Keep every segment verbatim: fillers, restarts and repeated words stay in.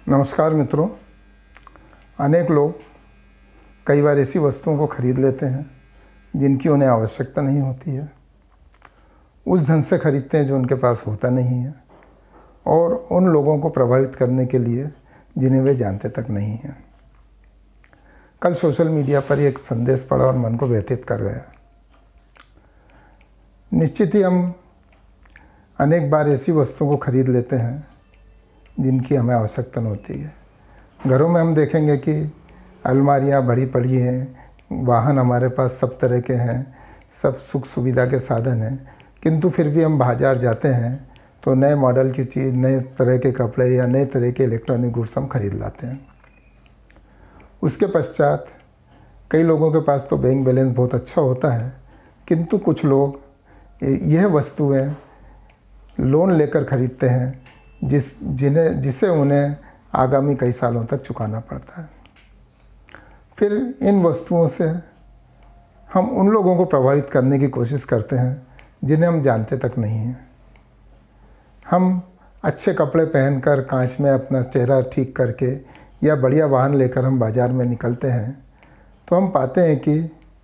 नमस्कार मित्रों। अनेक लोग कई बार ऐसी वस्तुओं को खरीद लेते हैं जिनकी उन्हें आवश्यकता नहीं होती है, उस धन से खरीदते हैं जो उनके पास होता नहीं है, और उन लोगों को प्रभावित करने के लिए जिन्हें वे जानते तक नहीं हैं। कल सोशल मीडिया पर एक संदेश पढ़ा और मन को व्यथित कर गया। निश्चित ही हम अनेक बार ऐसी वस्तुओं को खरीद लेते हैं जिनकी हमें आवश्यकता नहीं होती है। घरों में हम देखेंगे कि अलमारियाँ भरी पड़ी हैं, वाहन हमारे पास सब तरह के हैं, सब सुख सुविधा के साधन हैं, किंतु फिर भी हम बाजार जाते हैं तो नए मॉडल की चीज़, नए तरह के कपड़े या नए तरह के इलेक्ट्रॉनिक गुड्स हम खरीद लाते हैं। उसके पश्चात कई लोगों के पास तो बैंक बैलेंस बहुत अच्छा होता है, किंतु कुछ लोग यह वस्तुएं लोन लेकर खरीदते हैं जिस जिन्हें जिसे उन्हें आगामी कई सालों तक चुकाना पड़ता है। फिर इन वस्तुओं से हम उन लोगों को प्रभावित करने की कोशिश करते हैं जिन्हें हम जानते तक नहीं हैं। हम अच्छे कपड़े पहनकर, कांच में अपना चेहरा ठीक करके या बढ़िया वाहन लेकर हम बाज़ार में निकलते हैं तो हम पाते हैं कि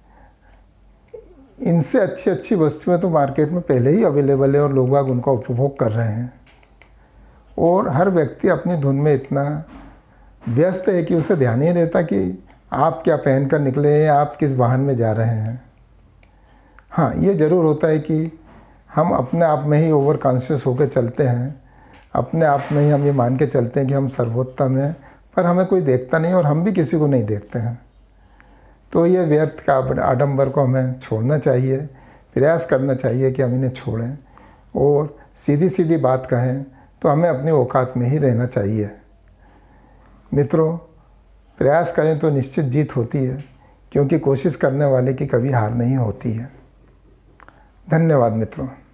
इनसे अच्छी अच्छी वस्तुएं तो मार्केट में पहले ही अवेलेबल है और लोग बाग उनका उपभोग कर रहे हैं, और हर व्यक्ति अपनी धुन में इतना व्यस्त है कि उसे ध्यान ही रहता कि आप क्या पहन कर निकले हैं, आप किस वाहन में जा रहे हैं। हाँ, ये ज़रूर होता है कि हम अपने आप में ही ओवर कॉन्शियस होकर चलते हैं, अपने आप में ही हम ये मान के चलते हैं कि हम सर्वोत्तम हैं, पर हमें कोई देखता नहीं और हम भी किसी को नहीं देखते हैं। तो ये व्यर्थ का आडंबर को हमें छोड़ना चाहिए, प्रयास करना चाहिए कि हम इन्हें छोड़ें, और सीधी सीधी बात कहें तो हमें अपनी औकात में ही रहना चाहिए। मित्रों, प्रयास करें तो निश्चित जीत होती है, क्योंकि कोशिश करने वाले की कभी हार नहीं होती है। धन्यवाद मित्रों।